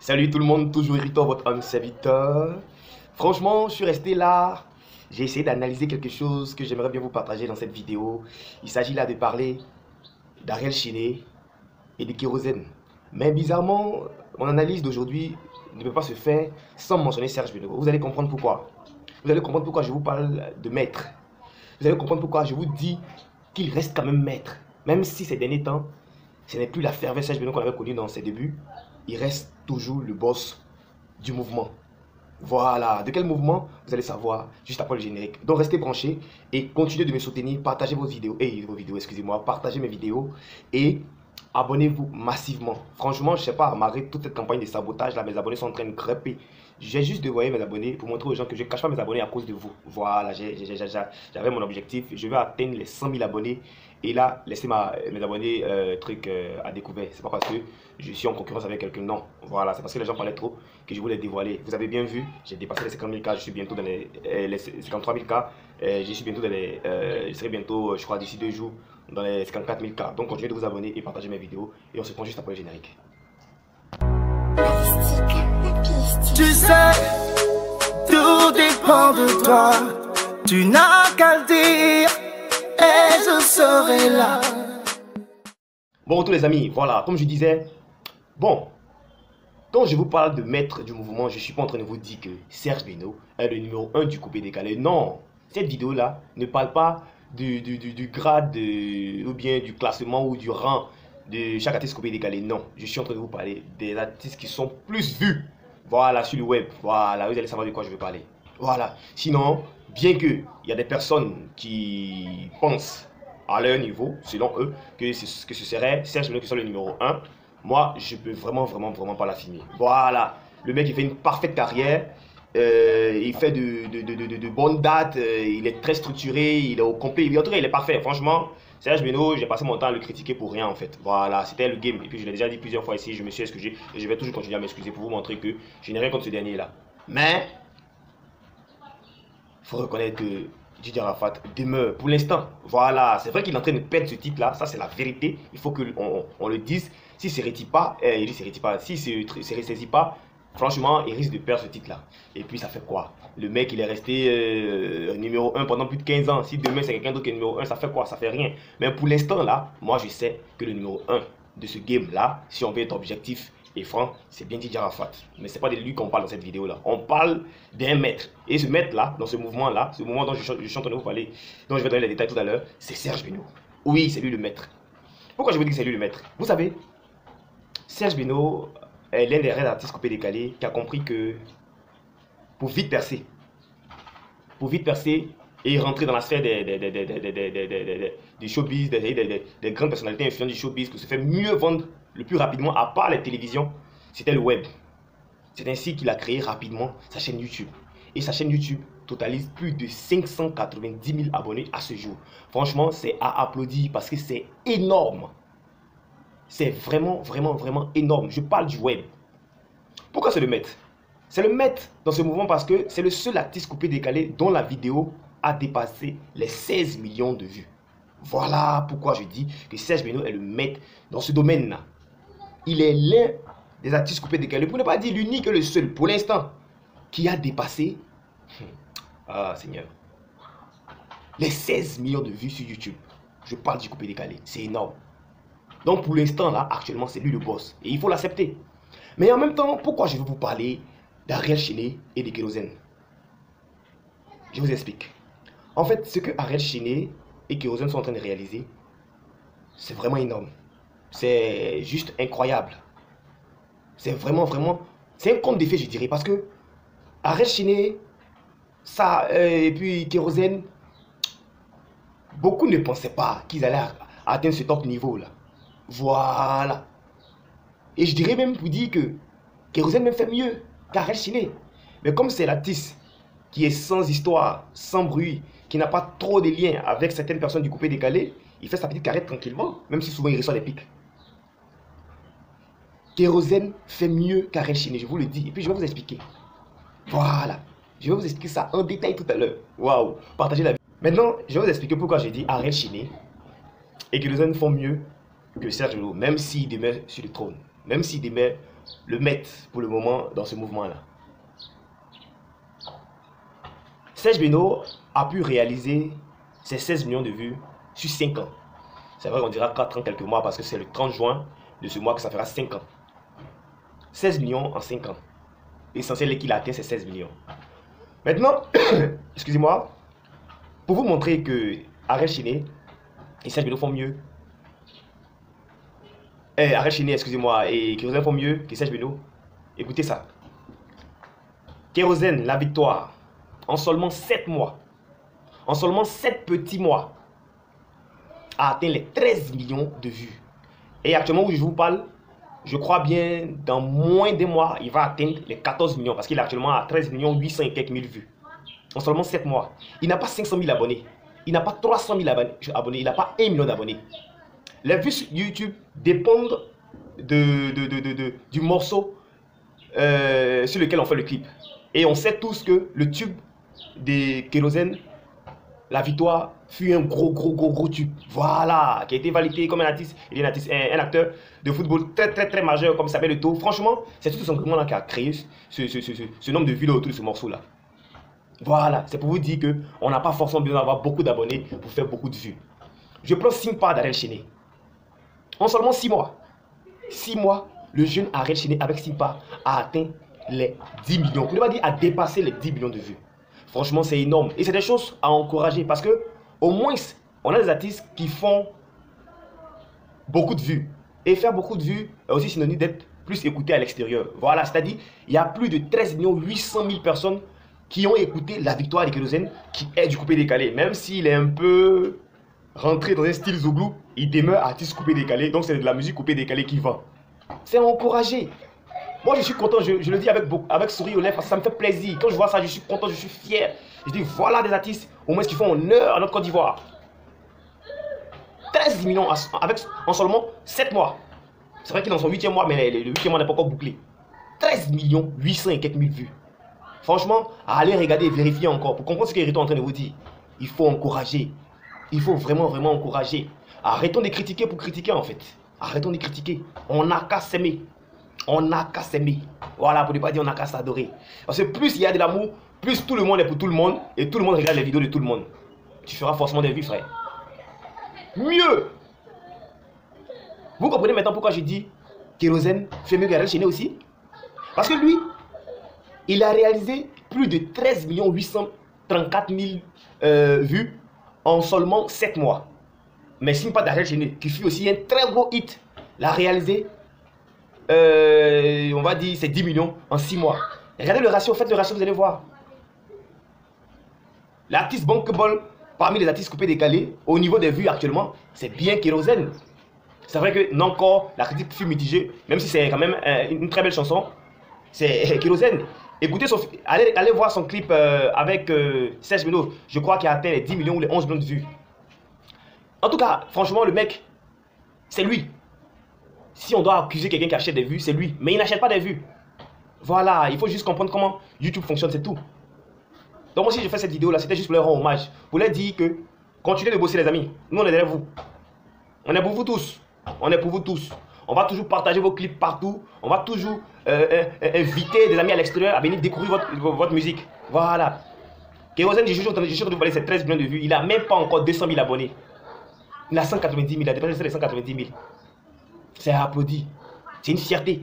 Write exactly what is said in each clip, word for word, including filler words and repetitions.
Salut tout le monde, toujours Hériton, votre homme serviteur. Franchement, je suis resté là. J'ai essayé d'analyser quelque chose que j'aimerais bien vous partager dans cette vidéo. Il s'agit là de parler d'Ariel Chiné et de Kérosène. Mais bizarrement, mon analyse d'aujourd'hui ne peut pas se faire sans mentionner Serge Beno. Vous allez comprendre pourquoi. Vous allez comprendre pourquoi je vous parle de maître. Vous allez comprendre pourquoi je vous dis qu'il reste quand même maître. Même si ces derniers temps, ce n'est plus la ferveur Serge Beno qu'on avait connu dans ses débuts. Il reste toujours le boss du mouvement. Voilà, de quel mouvement vous allez savoir juste après le générique. Donc restez branchés et continuez de me soutenir, partagez vos vidéos, et vos vidéos, excusez-moi, partagez mes vidéos et abonnez-vous massivement. Franchement, je sais pas, malgré toute cette campagne de sabotage là, mes abonnés sont en train de crêper. J'ai juste dévoyé mes abonnés pour montrer aux gens que je ne cache pas mes abonnés à cause de vous. Voilà, j'avais mon objectif, je vais atteindre les cent mille abonnés. Et là, laissez ma, mes abonnés euh, truc euh, à découvert. C'est pas parce que je suis en concurrence avec quelqu'un, non. Voilà, c'est parce que les gens parlaient trop que je voulais dévoiler. Vous avez bien vu, j'ai dépassé les cinquante mille cas, je suis bientôt dans les, euh, les cinquante-trois mille cas. Euh, je suis bientôt dans les, euh, je serai bientôt, je crois d'ici deux jours, dans les cinquante-quatre mille cas. Donc continuez de vous abonner et partager mes vidéos. Et on se prend juste après le générique. Tu sais, tout dépend de toi. Tu n'as qu'à le dire et je serai là. Bon tous les amis, voilà, comme je disais, bon, quand je vous parle de maître du mouvement, je ne suis pas en train de vous dire que Serge Beno est le numéro un du coupé décalé. Non, cette vidéo-là ne parle pas du, du, du, du grade de, ou bien du classement ou du rang de chaque artiste coupé décalé. Non, je suis en train de vous parler des artistes qui sont plus vus. Voilà, sur le web. Voilà, vous allez savoir de quoi je veux parler. Voilà. Sinon, bien que il y a des personnes qui pensent à leur niveau, selon eux, que ce, que ce serait Serge Beno qui soit le numéro un, moi, je peux vraiment, vraiment, vraiment pas l'affirmer. Voilà. Le mec, il fait une parfaite carrière. Euh, il fait de, de, de, de, de bonnes dates. Euh, il est très structuré. Il est au complet. En tout cas, il est parfait. Franchement, Serge Beno, j'ai passé mon temps à le critiquer pour rien en fait. Voilà, c'était le game. Et puis je l'ai déjà dit plusieurs fois ici, je me suis excusé. Et je vais toujours continuer à m'excuser pour vous montrer que je n'ai rien contre ce dernier-là. Mais, il faut reconnaître que Didier Arafat demeure pour l'instant. Voilà, c'est vrai qu'il est en train de perdre ce titre-là. Ça, c'est la vérité. Il faut qu'on on, on le dise. S'il ne se retire pas, euh, il dit se retire pas. S'il ne se ressaisit pas, franchement, il risque de perdre ce titre-là. Et puis, ça fait quoi? Le mec, il est resté euh, numéro un pendant plus de quinze ans. Si demain, c'est quelqu'un d'autre qui est numéro un, ça fait quoi? Ça fait rien. Mais pour l'instant, là, moi, je sais que le numéro un de ce game-là, si on veut être objectif et franc, c'est bien Didier Arafat. Mais ce n'est pas de lui qu'on parle dans cette vidéo-là. On parle d'un maître. Et ce maître-là, dans ce mouvement-là, ce mouvement dont je, je suis en train de vous parler, dont je vais donner les détails tout à l'heure, c'est Serge Beno. Oui, c'est lui le maître. Pourquoi je vous dis que c'est lui le maître? Vous savez, Serge Beno est l'un des rares artistes coupé décalé qui a compris que pour vite percer, pour vite percer et rentrer dans la sphère des, des, des, des, des, des, des, des, des, des showbiz, des, des, des, des grandes personnalités influentes du showbiz, pour se faire mieux vendre le plus rapidement, à part les télévisions, c'était le web. C'est ainsi qu'il a créé rapidement sa chaîne YouTube. Et sa chaîne YouTube totalise plus de cinq cent quatre-vingt-dix mille abonnés à ce jour. Franchement, c'est à applaudir parce que c'est énorme. C'est vraiment, vraiment, vraiment énorme. Je parle du web. Pourquoi c'est le maître? C'est le maître dans ce mouvement parce que c'est le seul artiste coupé décalé dont la vidéo a dépassé les seize millions de vues. Voilà pourquoi je dis que Serge Beno est le maître dans ce domaine-là. Il est l'un des artistes coupé décalés, pour ne pas dire l'unique et le seul, pour l'instant, qui a dépassé, ah Seigneur, les seize millions de vues sur YouTube. Je parle du coupé décalé, c'est énorme. Donc pour l'instant là, actuellement, c'est lui le boss. Et il faut l'accepter. Mais en même temps, pourquoi je veux vous parler d'Ariel Chiné et de Kérosène? Je vous explique. En fait, ce que Ariel Chiné et Kérosène sont en train de réaliser, c'est vraiment énorme. C'est juste incroyable. C'est vraiment, vraiment... C'est un conte de fées, je dirais. Parce que Ariel Chiné, ça, euh, et puis Kérosène, beaucoup ne pensaient pas qu'ils allaient atteindre ce top niveau-là. Voilà. Et je dirais même pour dire que Kérosène même fait mieux qu'Ariel Chiné. Mais comme c'est l'artiste qui est sans histoire, sans bruit, qui n'a pas trop de liens avec certaines personnes du coupé décalé, il fait sa petite carrière tranquillement, même si souvent il reçoit des pics. Kérosène fait mieux qu'Ariel Chiné, je vous le dis. Et puis je vais vous expliquer. Voilà. Je vais vous expliquer ça en détail tout à l'heure. Waouh. Partagez la vidéo. Maintenant, je vais vous expliquer pourquoi j'ai dit Ariel Chiné et Kérosène font mieux que Serge Beno, même s'il demeure sur le trône. Même s'il demeure le mettre pour le moment dans ce mouvement-là. Serge Beno a pu réaliser ses seize millions de vues sur cinq ans. C'est vrai qu'on dira quatre ans quelques mois parce que c'est le trente juin de ce mois que ça fera cinq ans. seize millions en cinq ans. L'essentiel est qu'il a atteint ses seize millions. Maintenant, excusez-moi, pour vous montrer que Arel Chiné et Serge Beno font mieux. Eh, Arel Chiné, excusez-moi, et Kérosène font mieux que Serge Beno. Écoutez ça. Kérosène, la victoire, en seulement sept mois, en seulement sept petits mois, a atteint les treize millions de vues. Et actuellement où je vous parle, je crois bien dans moins d'un mois, il va atteindre les quatorze millions parce qu'il est actuellement à treize millions huit cents et quelques mille vues. En seulement sept mois. Il n'a pas cinq cent mille abonnés. Il n'a pas trois cent mille abonnés. Il n'a pas un million d'abonnés. Les vues sur YouTube dépendent de, de, de, de, de, du morceau euh, sur lequel on fait le clip. Et on sait tous que le tube des Kérosène, la victoire, fut un gros, gros, gros, gros tube. Voilà, qui a été validé comme un artiste, il est un, artiste, un, un acteur de football très, très, très majeur, comme s'appelle le Eto'o. Franchement, c'est tout simplement là qui a créé ce, ce, ce, ce, ce nombre de vues autour de ce morceau-là. Voilà, c'est pour vous dire qu'on n'a pas forcément besoin d'avoir beaucoup d'abonnés pour faire beaucoup de vues. Je prends Simpa d'Arel Chiné. En seulement six mois, six mois, le jeune Arel Chiné avec Simpa a atteint les dix millions. Vous ne pouvez pas dire a dépassé les dix millions de vues. Franchement, c'est énorme. Et c'est des choses à encourager parce que au moins, on a des artistes qui font beaucoup de vues. Et faire beaucoup de vues est aussi synonyme d'être plus écouté à l'extérieur. Voilà, c'est-à-dire, il y a plus de treize millions huit cent mille personnes qui ont écouté la victoire de Kérosène, qui est du coupé décalé. Même s'il est un peu rentré dans un style Zouglou, il demeure artiste coupé décalé. Donc, c'est de la musique coupé décalé qui vend. C'est encouragé. Moi, je suis content, je, je le dis avec, avec sourire aux lèvres, parce que ça me fait plaisir. Quand je vois ça, je suis content, je suis fier. Je dis, voilà des artistes, au moins, qui font honneur à notre Côte d'Ivoire. treize millions avec, en seulement sept mois. C'est vrai qu'il est dans son huitième mois, mais le huitième mois n'est pas encore bouclé. treize millions huit cent et quelques mille vues. Franchement, allez regarder et vérifier encore. Pour comprendre ce qu'Hérito est en train de vous dire, il faut encourager. Il faut vraiment, vraiment encourager. Arrêtons de critiquer pour critiquer, en fait. Arrêtons de critiquer. On n'a qu'à s'aimer. On n'a qu'à s'aimer. Voilà, pour ne pas dire on n'a qu'à s'adorer. Parce que plus il y a de l'amour, plus tout le monde est pour tout le monde. Et tout le monde regarde les vidéos de tout le monde. Tu feras forcément des vues, frère. Mieux. Vous comprenez maintenant pourquoi je dis Kérosène fait mieux qu'Arel Chiné aussi? Parce que lui, il a réalisé plus de treize millions huit cent trente-quatre mille euh, vues en seulement sept mois. Mais signe pas d'Arel Chiné, qui fut aussi un très gros hit, l'a réalisé, euh, on va dire, c'est dix millions en six mois. Regardez le ratio, faites le ratio, vous allez voir. L'artiste bankable, parmi les artistes coupés décalés, au niveau des vues actuellement, c'est bien Kérosène. C'est vrai que non encore, la critique fut mitigée, même si c'est quand même euh, une très belle chanson. C'est Kérosène. Écoutez, son, allez, allez voir son clip euh, avec euh, Serge Beno. Je crois qu'il a atteint les dix millions ou les onze millions de vues. En tout cas, franchement, le mec, c'est lui. Si on doit accuser quelqu'un qui achète des vues, c'est lui. Mais il n'achète pas des vues. Voilà, il faut juste comprendre comment YouTube fonctionne, c'est tout. Donc moi, si je fais cette vidéo-là, c'était juste pour leur rendre hommage. Pour leur dire que, continuez de bosser les amis. Nous, on est derrière vous. On est pour vous tous. On est pour vous tous. On va toujours partager vos clips partout. On va toujours euh, euh, inviter des amis à l'extérieur à venir découvrir votre, votre musique. Voilà. Kérosène, je suis en train de vous parler, c'est treize millions de vues. Il n'a même pas encore deux cent mille abonnés. Il a cent quatre-vingt-dix mille. Il a dépassé les cent quatre-vingt-dix mille. C'est applaudi. C'est une fierté.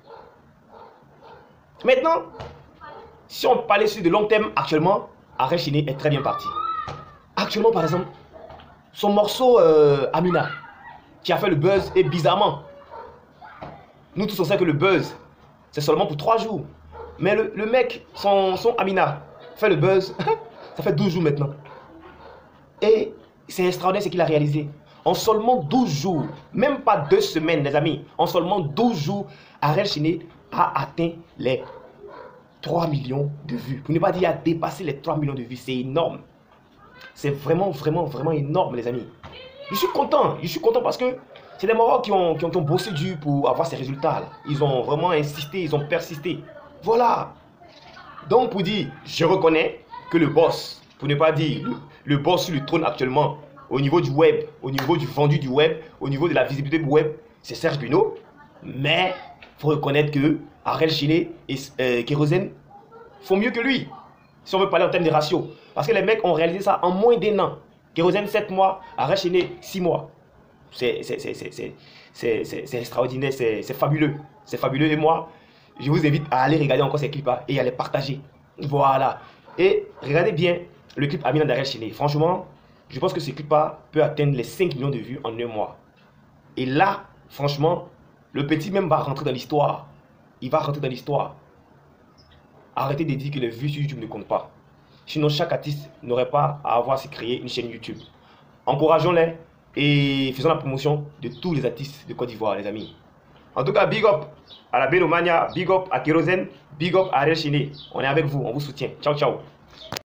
Maintenant, si on parlait sur de long terme, actuellement, Arel Chiné est très bien parti. Actuellement, par exemple, son morceau euh, Amina, qui a fait le buzz, et bizarrement, nous tous on sait que le buzz, c'est seulement pour trois jours. Mais le, le mec, son, son Amina, fait le buzz, ça fait douze jours maintenant. Et c'est extraordinaire ce qu'il a réalisé. En seulement douze jours, même pas deux semaines, les amis, en seulement douze jours, Arel Chiné a atteint les trois millions de vues. Pour ne pas dire a dépassé les trois millions de vues, c'est énorme. C'est vraiment, vraiment, vraiment énorme, les amis. Je suis content, je suis content parce que c'est des Marocs qui ont, qui, ont, qui ont bossé dur pour avoir ces résultats-là. Ils ont vraiment insisté, ils ont persisté. Voilà. Donc pour dire, je reconnais que le boss, pour ne pas dire le, le boss sur le trône actuellement, au niveau du web, au niveau du vendu du web, au niveau de la visibilité du web, c'est Serge Beno. Mais Il faut reconnaître que Ariel Chine et euh, Kérosène font mieux que lui. Si on veut parler en termes de ratios. Parce que les mecs ont réalisé ça en moins d'un an. Kérosène sept mois, Ariel Chine six mois. C'est extraordinaire, c'est fabuleux. C'est fabuleux. Et moi, je vous invite à aller regarder encore ces clips-là et à les partager. Voilà. Et regardez bien le clip Amina d'Ariel Chine. Franchement, je pense que ce clip-là peut atteindre les cinq millions de vues en un mois. Et là, franchement, le petit même va rentrer dans l'histoire. Il va rentrer dans l'histoire. Arrêtez de dire que les vues sur YouTube ne comptent pas. Sinon, chaque artiste n'aurait pas à avoir à se créer une chaîne YouTube. Encourageons-les et faisons la promotion de tous les artistes de Côte d'Ivoire, les amis. En tout cas, big up à la Bellomania, big up à Kérosène, big up à Ariel Chine. On est avec vous, on vous soutient. Ciao, ciao.